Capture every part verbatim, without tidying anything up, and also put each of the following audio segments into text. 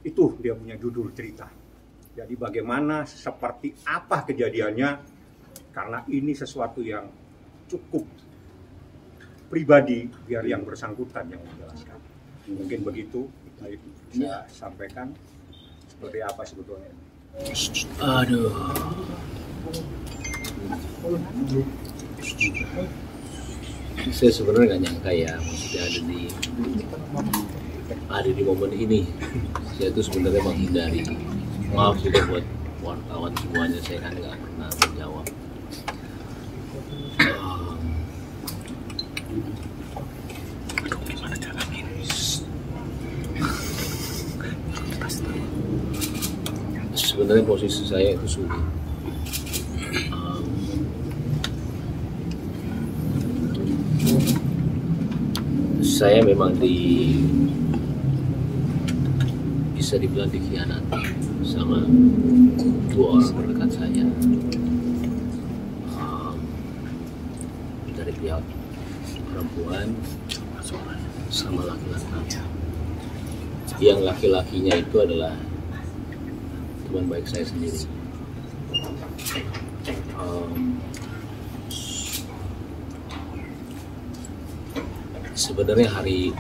Itu dia punya judul cerita. Jadi bagaimana, seperti apa kejadiannya, karena ini sesuatu yang cukup pribadi, biar yang bersangkutan yang menjelaskan. Mungkin begitu saya sampaikan seperti apa sebetulnya. Aduh. Saya sebenarnya nggak nyangka ya, maksudnya ada di ada di momen ini. Saya itu sebenarnya menghindari. Maaf juga buat wartawan semuanya, saya kan nggak pernah menjawab. Um, aduh, gimana caranya? Sebenarnya posisi saya itu sulit. Um, saya memang di bisa dibilang dikhianati sama dua orang terdekat saya, um, dari pihak perempuan sama laki-laki. Yang laki-lakinya itu adalah teman baik saya sendiri. Um, sebenarnya hari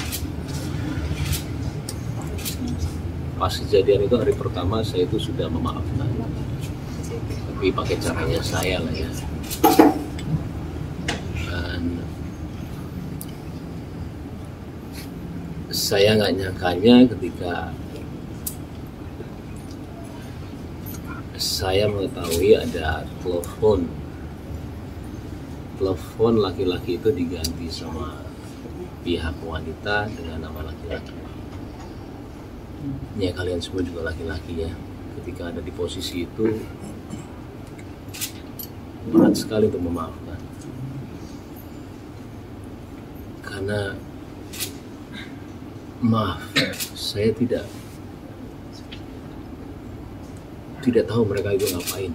pas kejadian itu, hari pertama saya itu sudah memaafkan, tapi pakai caranya saya lah ya. Dan saya nggak nyangkanya ketika saya mengetahui ada telepon telepon laki-laki itu diganti sama pihak wanita dengan nama laki-laki. Ya, kalian semua juga laki-laki ya. Ketika ada di posisi itu, berat sekali untuk memaafkan. Karena maaf, saya tidak tidak tahu mereka itu ngapain.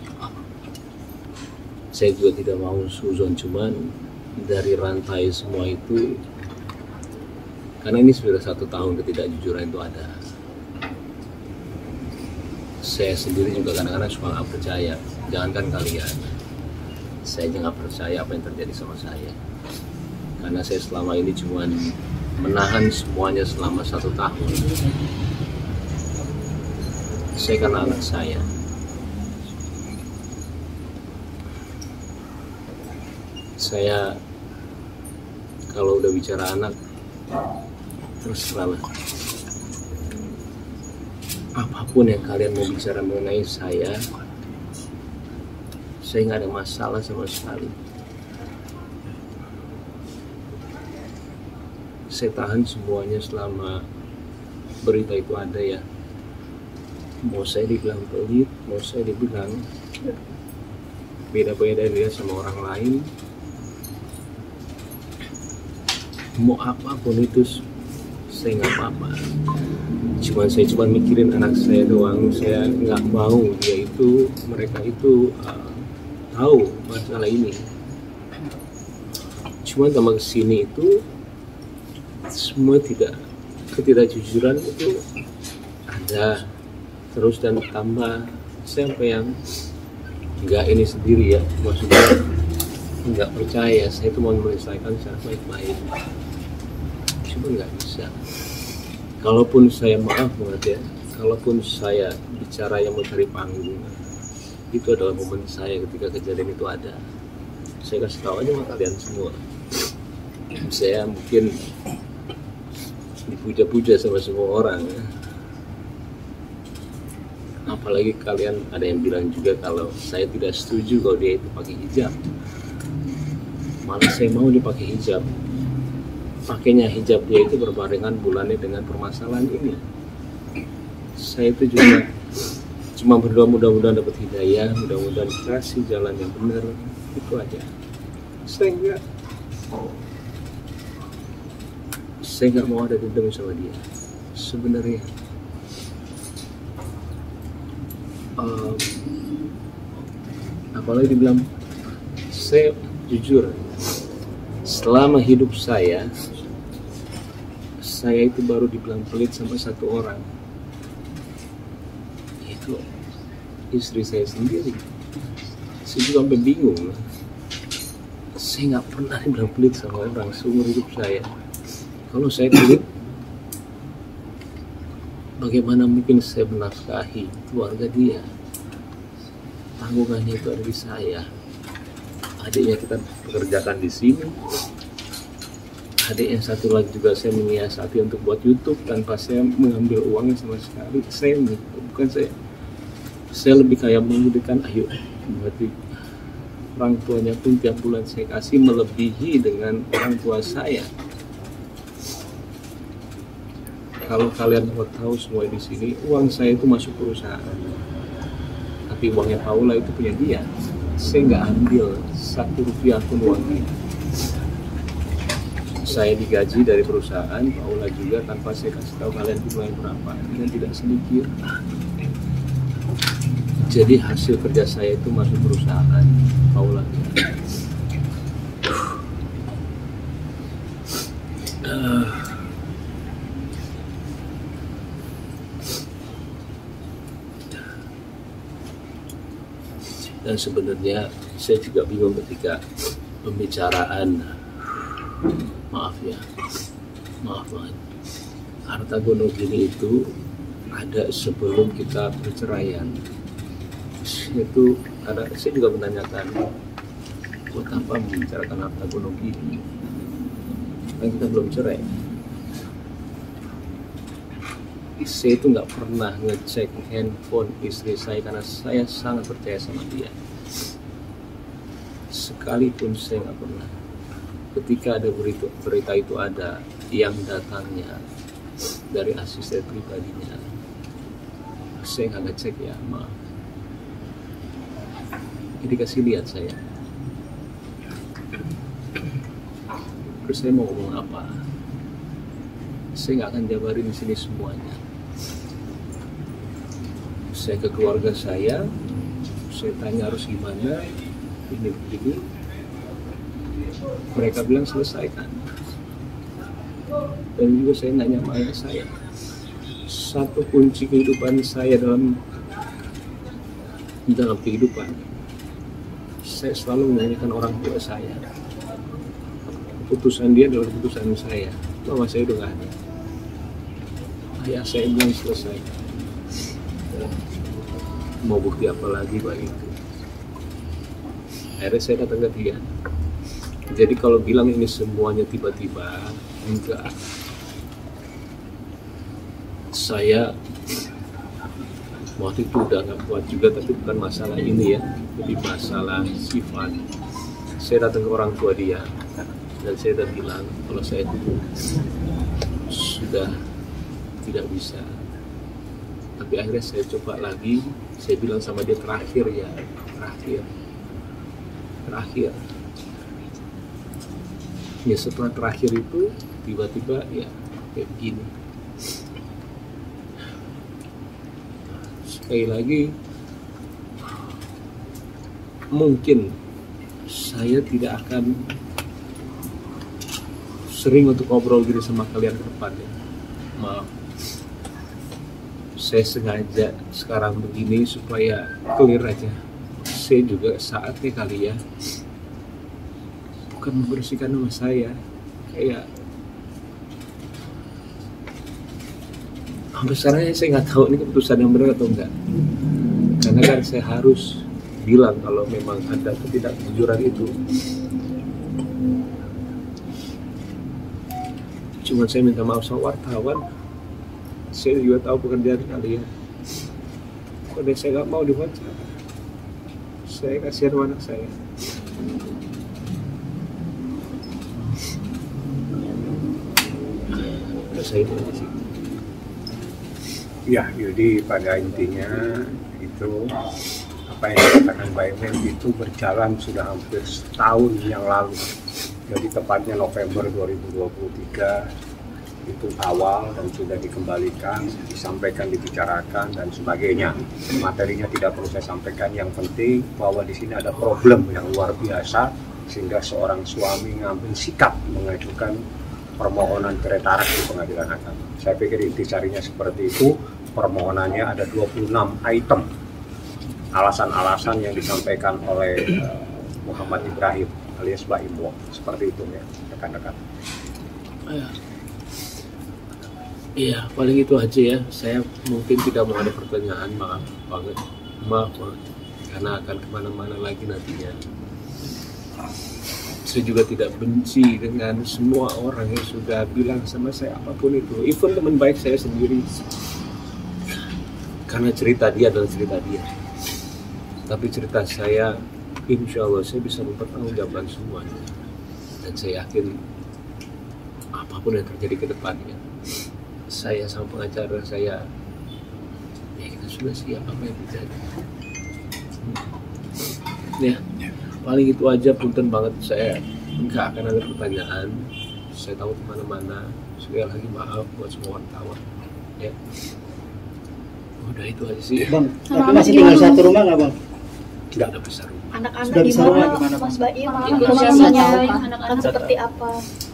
Saya juga tidak mau suzon, cuman dari rantai semua itu, karena ini sudah satu tahun ketidakjujuran itu ada. Saya sendiri juga kadang-kadang suka nggak percaya, jangankan kalian, saya juga nggak percaya apa yang terjadi sama saya. Karena saya selama ini cuman menahan semuanya selama satu tahun. Saya karena anak saya. Saya kalau udah bicara anak, terus terang, apapun yang kalian mau bicara mengenai saya, saya nggak ada masalah sama sekali. Saya tahan semuanya selama berita itu ada ya. Mau saya dibilang pelit, mau saya dibilang beda-beda dia sama orang lain, mau apapun itu saya nggak apa-apa. Cuman saya cuma mikirin anak saya doang. Saya nggak mau dia itu, mereka itu uh, tahu masalah ini. Cuman tambah kesini itu semua tidak, ketidakjujuran itu ada terus dan tambah. Sampai yang nggak ini sendiri ya, maksudnya nggak percaya. Saya itu mau menyelesaikan secara baik-baik, cuma nggak bisa. Kalaupun saya maaf banget ya, kalaupun saya bicara yang mencari panggung, itu adalah momen saya ketika kejadian itu ada. Saya kasih tahu aja sama kalian semua. Saya mungkin dipuja-puja sama semua orang ya. Apalagi kalian ada yang bilang juga kalau saya tidak setuju kalau dia itu pakai hijab. Malah saya mau dia pakai hijab. Pakainya hijab dia itu berbarengan bulannya dengan permasalahan ini. Saya itu juga cuma berdoa mudah-mudahan dapat hidayah, mudah-mudahan dikasih jalan yang benar, itu aja. Saya enggak saya enggak mau ada dendam sama dia sebenarnya. Um, apalagi dibilang, saya jujur, selama hidup saya saya itu baru dibilang pelit sama satu orang. kalau istri saya sendiri, saya juga sampai bingung. Saya nggak pernah bilang pelit sama orang seumur hidup saya. Kalau saya pelit, bagaimana mungkin saya menafkahi keluarga dia? Tanggungannya itu ada di saya. Adiknya kita pekerjakan di sini. Adik yang satu lagi juga saya menyiasati untuk buat YouTube tanpa saya mengambil uangnya sama sekali. Saya bukan saya. Saya lebih kayak memberikan, ayo, berarti orang tuanya pun tiap bulan saya kasih melebihi dengan orang tua saya. Kalau kalian mau tahu semua di sini, uang saya itu masuk perusahaan. Tapi uangnya Paula itu punya dia. Saya nggak ambil satu rupiah pun uangnya. Saya digaji dari perusahaan, Paula juga, tanpa saya kasih tahu kalian jumlahnya berapa, dan tidak sedikit. Jadi hasil kerja saya itu masuk perusahaan Paula. Uh, dan sebenarnya saya juga bingung ketika pembicaraan, maaf ya, maaf banget, harta gonogini itu ada sebelum kita perceraian. Itu ada, saya juga menanyakan, buat apa membicarakan harta gonogini? Kan kita belum cerai. Saya itu nggak pernah ngecek handphone istri saya karena saya sangat percaya sama dia. Sekalipun saya nggak pernah. Ketika ada berita, berita itu ada yang datangnya dari asisten pribadinya, saya nggak ngecek ya, maaf. Jadi kasih lihat saya. Terus saya mau ngomong apa? Saya nggak akan jabarin di sini semuanya. Saya ke keluarga saya, saya tanya harus gimana, ini begini. Mereka bilang selesaikan. Dan juga saya nanya sama ayah saya, satu kunci kehidupan saya dalam dalam kehidupan, saya selalu menanyakan orang tua saya. Keputusan dia adalah keputusan saya. Mama saya udah nggak ada. Ayah saya bilang selesai. Mau bukti apa lagi Pak itu? Akhirnya saya datang ke dia. Jadi kalau bilang ini semuanya tiba-tiba, enggak. Saya waktu itu udah nggak kuat juga, tapi bukan masalah ini ya, jadi masalah sifat. Saya datang ke orang tua dia dan saya udah bilang kalau saya itu sudah tidak bisa. Tapi akhirnya saya coba lagi, saya bilang sama dia terakhir ya, terakhir, terakhir. Ya setelah terakhir itu tiba-tiba ya kayak begini. Sekali lagi, mungkin saya tidak akan sering untuk ngobrol gini sama kalian ke depan ya. Maaf. Saya sengaja sekarang begini supaya clear aja. Saya juga saatnya kali ya, bukan membersihkan nama saya, kayak sampai sekarang saya nggak tahu ini keputusan yang benar atau enggak. Karena kan saya harus bilang kalau memang ada ketidakjujuran itu. Cuma saya minta maaf sama wartawan. Saya juga tahu pekerjaan kalian. Kalau saya nggak mau diwawancara, saya kasihan sama anak saya. Udah saya itu aja sih. Ya, jadi pada intinya itu apa yang dikatakan Pak Emil itu berjalan sudah hampir setahun yang lalu. Jadi tepatnya November dua ribu dua puluh tiga itu awal dan sudah dikembalikan, disampaikan, dibicarakan dan sebagainya. Materinya tidak perlu saya sampaikan. Yang penting bahwa di sini ada problem yang luar biasa sehingga seorang suami ngambil sikap mengajukan permohonan cerai tarak di pengadilan agama. Saya pikir intisarinya seperti itu. permohonannya ada dua puluh enam item alasan-alasan yang disampaikan oleh uh, Muhammad Ibrahim alias Mbak Imwo, seperti itu ya rekan-rekan. Iya, paling itu aja ya. Saya mungkin tidak mau ada pertanyaan, maaf banget, maaf banget, karena akan kemana-mana lagi nantinya. Saya juga tidak benci dengan semua orang yang sudah bilang sama saya apapun itu, even teman baik saya sendiri, karena cerita dia adalah cerita dia. Tapi cerita saya, insya Allah saya bisa mempertanggungjawabkan semuanya, dan saya yakin apapun yang terjadi ke depannya, saya sama pengacara saya, ya kita sudah siap apa yang terjadi. Ya, paling itu aja, punten banget, saya nggak akan ada pertanyaan, saya tahu kemana-mana. Sekali lagi maaf buat semua wartawan. Ya, udah itu aja sih. Bang, tapi masih tinggal satu rumah nggak bang? Tidak ada besar rumah. Anak-anak Sudah bisa rumah gimana, gimana, Mas Baim? Bang? Kondisinya anak-anak seperti apa?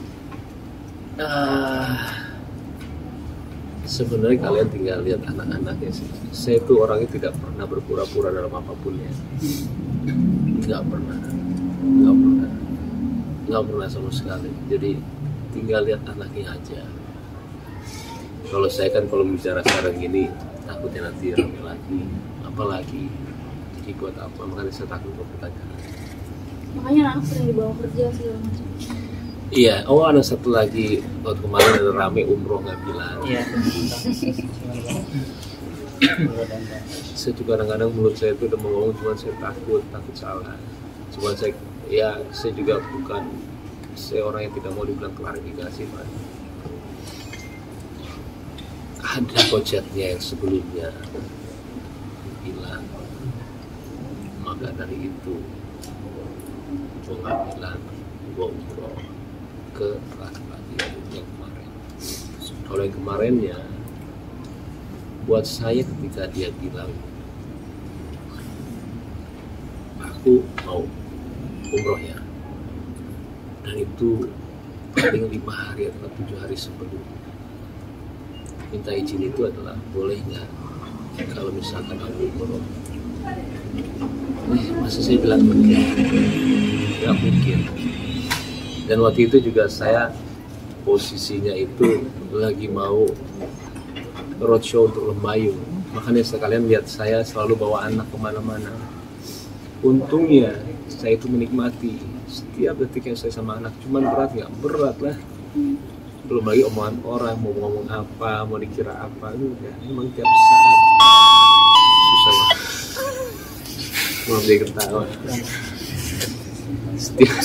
Uh, sebenarnya kalian tinggal lihat anak-anaknya sih. Saya tuh orangnya tidak pernah berpura-pura dalam apapun ya. Nggak pernah, nggak pernah, nggak pernah sama sekali. Jadi tinggal lihat anaknya aja. Kalau saya kan kalau bicara sekarang gini, takutnya nanti rame lagi, apalagi. Jadi buat apa? Makanya saya takut untuk pertanyaan. Makanya anak sering dibawa kerja segala macam. Iya, oh ada satu lagi, waktu kemarin ada rame umroh nggak bilang. Iya. Saya juga kadang-kadang mulut saya itu udah mau ngomong, cuma saya takut, takut salah. Cuma saya, ya saya juga bukan, saya orang yang tidak mau dibilang klarifikasi, Pak. Ada kocetnya yang sebelumnya bilang, maka dari itu gue nggak bilang gue umroh ke laki-laki yang kemarin. Kalau yang kemarinnya, buat saya ketika dia bilang aku mau umroh ya, dan itu paling lima hari atau tujuh hari sebelum minta izin, itu adalah boleh nggak kalau misalkan aku umroh. Eh, masa saya bilang begini? Nggak mungkin. Dan waktu itu juga saya posisinya itu lagi mau roadshow untuk Lembayung, makanya sekalian lihat saya selalu bawa anak kemana-mana. Untungnya saya itu menikmati setiap detik yang saya sama anak. Cuman berat nggak? Berat lah. Belum lagi omongan orang, mau ngomong apa, mau dikira apa, itu ya, emang tiap saat susah lah. Mau dia ketawa. Setiap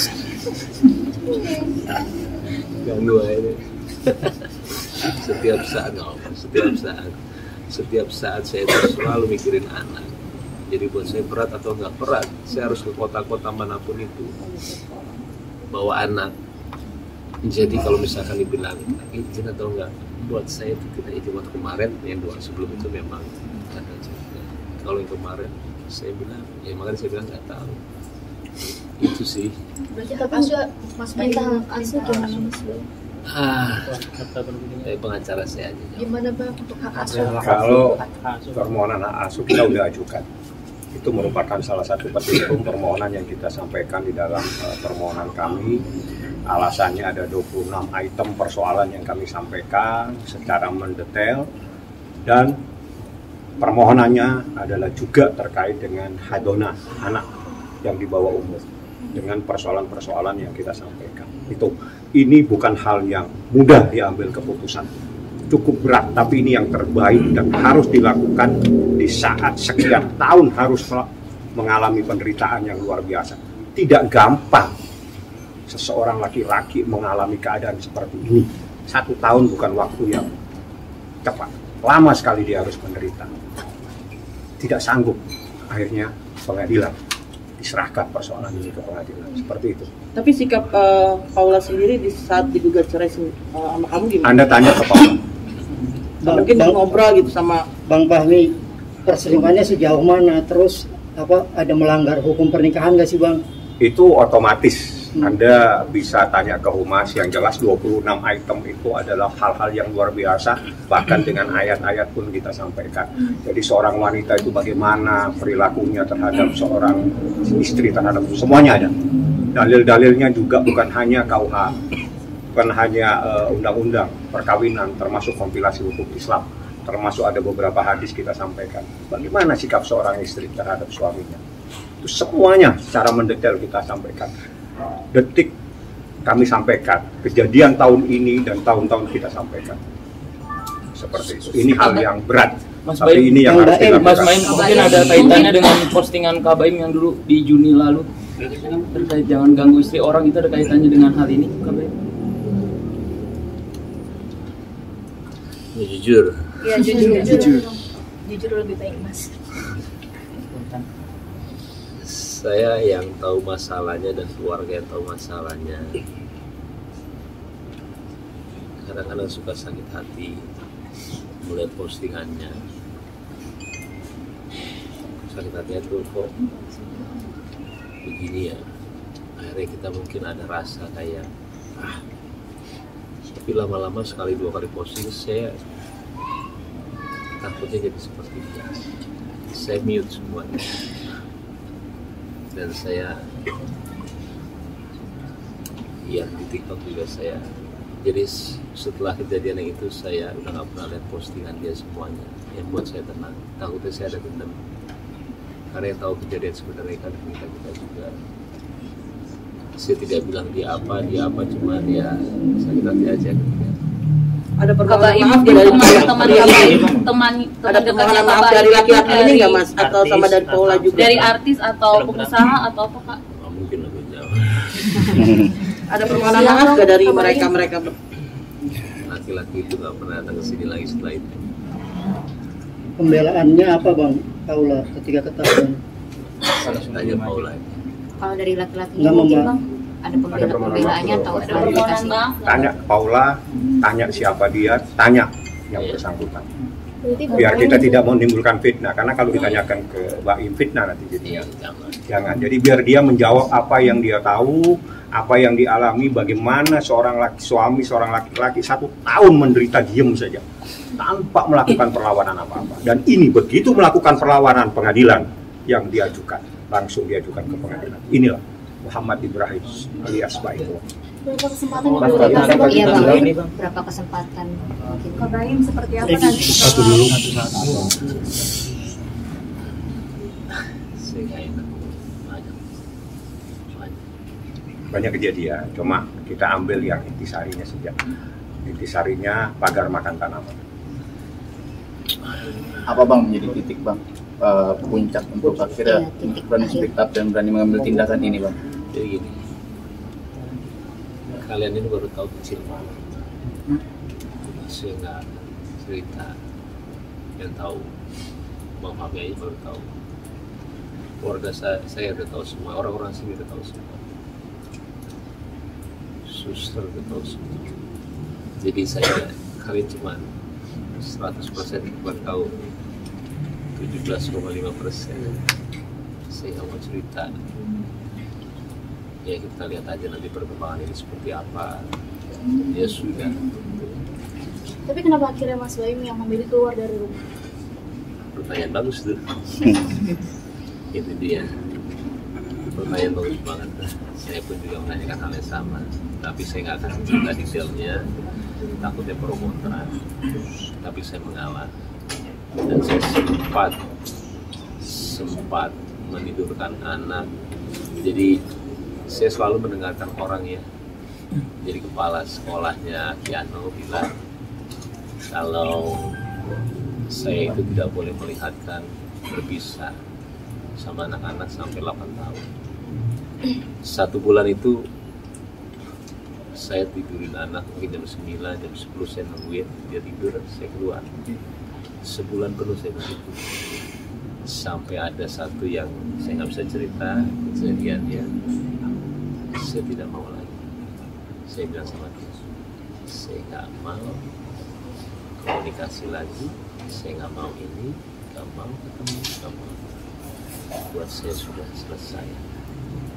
ganggu aja. Setiap saat, no, setiap saat, setiap saat saya itu selalu mikirin anak. Jadi buat saya berat atau nggak berat, saya harus ke kota-kota manapun itu bawa anak. Jadi kalau misalkan dibilang izin atau enggak, buat saya itu tidak izin. Waktu kemarin, yang dua sebelum itu memang ada cerita. Kalau yang kemarin saya bilang, ya makanya saya bilang nggak tahu. Itu sih. Berarti hak asuh Mas Baim minta hak asuh gimana Mas Baim? Ah, dari pengacara saya aja. Gimana Bang untuk hak asuh? Kalau permohonan hak asuh kita udah ajukan, itu merupakan salah satu petitum permohonan yang kita sampaikan di dalam uh, permohonan kami. Alasannya ada dua puluh enam item persoalan yang kami sampaikan secara mendetail, dan permohonannya adalah juga terkait dengan hadonah anak yang di bawah umur, dengan persoalan-persoalan yang kita sampaikan. Itu ini bukan hal yang mudah diambil keputusan, cukup berat, tapi ini yang terbaik dan harus dilakukan di saat sekian tahun harus mengalami penderitaan yang luar biasa. Tidak gampang seseorang laki-laki mengalami keadaan seperti ini. Satu tahun bukan waktu yang cepat, lama sekali dia harus menderita. Tidak sanggup, akhirnya pengadilan diserahkan persoalan ini ke pengadilan, seperti itu. Tapi sikap uh, Paula sendiri di saat digugat cerai uh, sama kamu gimana? Anda tanya ke Paula. Bang, mungkin bang, ngobrol gitu sama Bang Fahmi, perselingkuhannya sejauh mana? Terus apa ada melanggar hukum pernikahan nggak sih Bang? Itu otomatis Anda bisa tanya ke Humas, yang jelas dua puluh enam item itu adalah hal-hal yang luar biasa, bahkan dengan ayat-ayat pun kita sampaikan. Jadi seorang wanita itu bagaimana perilakunya terhadap seorang istri, terhadap semuanya ada. Dalil-dalilnya juga bukan hanya K U H, bukan hanya uh, undang-undang perkawinan, termasuk kompilasi hukum Islam, termasuk ada beberapa hadis kita sampaikan. Bagaimana sikap seorang istri terhadap suaminya. Itu semuanya secara mendetail kita sampaikan. Detik kami sampaikan, kejadian tahun ini dan tahun-tahun kita sampaikan. Seperti itu. Ini hal yang berat. Mas Tapi Baim, ini yang harus dilakukan. Mas Baim mungkin ada kaitannya dengan postingan Kak Baim yang dulu di Juni lalu terkait jangan ganggu istri orang, itu ada kaitannya dengan hal ini, Kak Baim? Ya, jujur. Iya, jujur. Jujur. Jujur lebih baik, Mas. Saya yang tahu masalahnya dan keluarga yang tahu masalahnya. Kadang-kadang suka sakit hati melihat postingannya. Sakit hatinya tuh kok begini ya. Akhirnya kita mungkin ada rasa kayak ah. Tapi lama-lama sekali dua kali posting saya takutnya jadi seperti itu. Saya mute semuanya. Dan saya ya di TikTok juga saya, jadi setelah kejadian yang itu saya udah gak pernah lihat postingan dia semuanya, yang buat saya tenang. Takutnya saya ada dendam karena yang tahu kejadian sebenarnya kan kita kita juga. Saya tidak bilang dia apa dia apa cuma dia sakit hati aja. Ada Kak permohonan Baim, maaf mungkin dari teman-teman dari- teman teman ada teman permohonan dekatnya maaf Kak dari Baim, laki-laki ini dari- nggak Mas, atau sama dari Paula juga? dari artis atau pengusaha atau apa Kak? Nggak mungkin lebih jauh. Ada permohonan maaf nggak dari mereka mereka? Laki-laki itu nggak pernah datang ke sini lagi setelah itu. Pembelaannya apa Bang Paula ketika ketahuan? Tanya Paula. Kalau dari laki-lakinya Nggak mungkin membahas. Bang ada pembela pembelaannya atau ada Permohonan komunikasi? maaf. Tanya Paula, tanya siapa dia, tanya yang bersangkutan. Biar kita tidak menimbulkan fitnah, karena kalau ditanyakan ke Baim fitnah nanti jadinya. Jangan. Jangan. Jadi biar dia menjawab apa yang dia tahu, apa yang dialami, bagaimana seorang laki, suami seorang laki-laki satu tahun menderita diem saja tanpa melakukan perlawanan apa-apa. Dan ini begitu melakukan perlawanan pengadilan yang diajukan, langsung diajukan ke pengadilan. Inilah Muhammad Ibrahim alias Baimullah. Berapa kesempatan yang Mas, diberikan? ada Iya Bang. pertanyaan ini, Bang. Berapa kesempatan? Mungkin. Kak Baim seperti apa nanti? Satu dulu. Saya nggak enak. Banyak. Banyak. Banyak kejadian, cuma kita ambil yang intisarinya saja. Intisarinya pagar makan tanaman. Apa Bang menjadi titik Bang uh, puncak untuk akhirnya Iya, titik berani akhir. speak up dan berani mengambil tindakan ini Bang? Jadi gini, kalian ini baru tahu kecil banget. Saya nggak cerita, yang tahu Bang Fahmi aja baru tahu. Keluarga saya, saya udah tahu semua, orang-orang sini udah tahu semua. Suster udah tahu semua. Jadi saya kalian cuma seratus persen buat tahu tujuh belas koma lima persen. Saya nggak mau cerita. Ya kita lihat aja nanti perkembangan ini seperti apa. Ya sudah. Tapi kenapa akhirnya Mas Baim yang memilih keluar dari rumah? Pertanyaan bagus tuh. Itu dia. Pertanyaan bagus banget. Saya pun juga menanyakan hal yang sama. Tapi saya nggak akan cerita detailnya. Takutnya pro kontra. Tapi saya mengalah. Dan saya sempat sempat menidurkan anak. Jadi saya selalu mendengarkan orang ya. Jadi kepala sekolahnya Kiano bilang kalau saya itu tidak boleh melihatkan berpisah sama anak-anak sampai delapan tahun. Satu bulan itu saya tidurin anak mungkin jam sembilan, jam sepuluh saya nungguin dia tidur, saya keluar. Sebulan penuh saya begitu. Sampai ada satu yang saya nggak bisa cerita kejadiannya, saya tidak mau lagi. Saya bilang sama dia, saya nggak mau komunikasi lagi, saya nggak mau ini, nggak mau ketemu, nggak mau. Buat saya sudah selesai.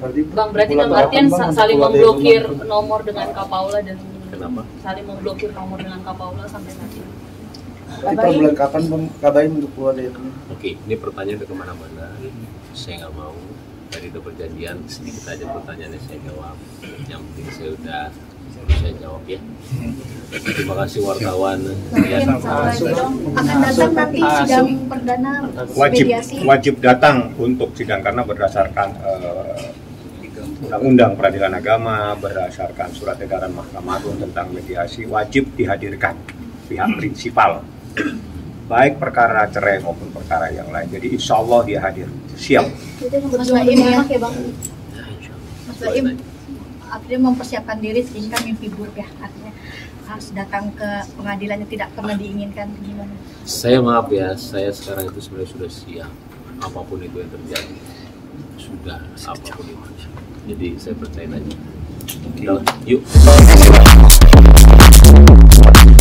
Bang, berarti dalam artian sa- saling memblokir nomor dengan Kak Paula dan Kenapa? saling memblokir nomor dengan Kak Paula sampai saat ini. Berarti per bulan kapan Bang kabarin untuk keluar dari rumah? Oke, ini pertanyaan udah kemana-mana. Saya nggak mau. Tadi udah perjanjian, sedikit aja pertanyaannya saya jawab. Yang penting saya udah saya jawab ya. Terima kasih wartawan. Ya, Akan datang nanti sidang perdana Wajib mediasi. wajib datang untuk sidang karena berdasarkan eh, Undang-Undang Peradilan Agama, berdasarkan surat edaran Mahkamah Agung tentang mediasi, wajib dihadirkan pihak prinsipal, baik perkara cerai maupun perkara yang lain. Jadi insya Allah dia hadir, siap. Itu Mas Baim ya, ya Bang. Mas Baim akhirnya mempersiapkan diri sehingga mimpi buruk ya, artinya harus datang ke pengadilan yang tidak pernah diinginkan. Gimana? Saya maaf ya, saya sekarang itu sebenarnya sudah siap. Apapun itu yang terjadi, sudah apapun itu. Jadi saya percaya aja. Yuk.